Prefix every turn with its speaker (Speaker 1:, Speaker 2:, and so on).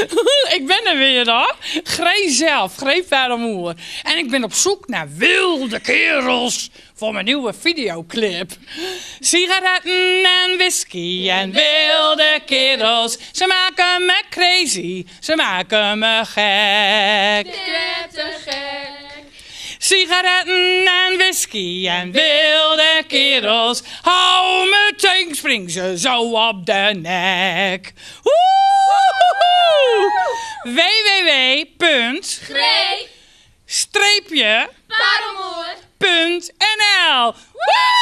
Speaker 1: Ik ben er weer hoor. Gree zelf, Gree Parelmoer. En ik ben op zoek naar wilde kerels voor mijn nieuwe videoclip. Sigaretten en whisky en wilde kerels. Ze maken me crazy, ze maken me gek.
Speaker 2: Te gek.
Speaker 1: Sigaretten en whisky en wilde kerels. Hou meteen, spring ze zo op de nek.
Speaker 2: Gree.
Speaker 1: www.streepje.nl
Speaker 2: Parelmoer.